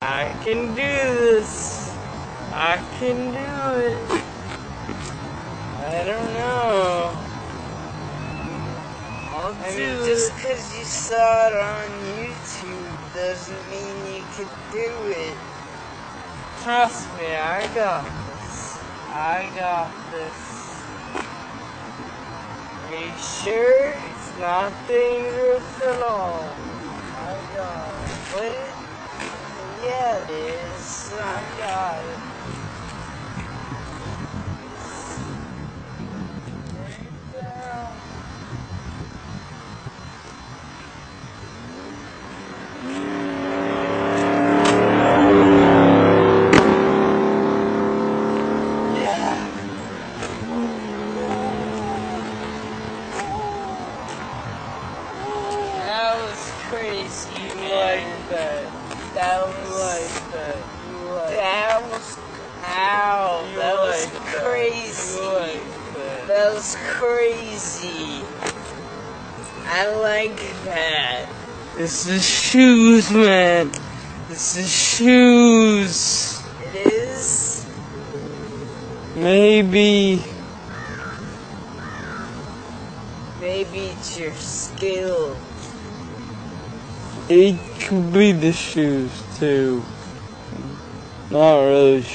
I can do this. I can do it. I don't know. Just because you saw it on YouTube doesn't mean you can do it. Trust me, I got this. I got this. Are you sure it's not dangerous at all? I got it. What? Yeah, it is. I got it. That was crazy. You like that. That was like that. That was ow. That was crazy. That was crazy. I like that. This is shoes, man. This is shoes. It is? Maybe it's your skill. It could be the shoes too. Not really